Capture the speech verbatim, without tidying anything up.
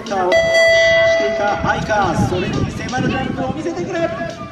ターをしていた愛花、それに迫るジャンプを見せてくれ。